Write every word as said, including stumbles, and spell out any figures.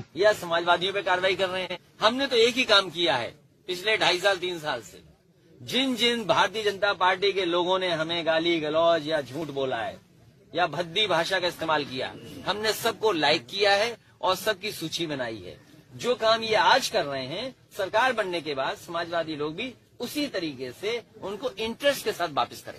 या समाजवादियों पे कार्रवाई कर रहे हैं। हमने तो एक ही काम किया है पिछले ढाई साल तीन साल से। जिन जिन भारतीय जनता पार्टी के लोगों ने हमें गाली गलौज या झूठ बोला है या भद्दी भाषा का इस्तेमाल किया, हमने सबको लाइक किया है और सबकी सूची बनाई है। जो काम ये आज कर रहे हैं, सरकार बनने के बाद समाजवादी लोग भी उसी तरीके से उनको इंटरेस्ट के साथ वापस करें।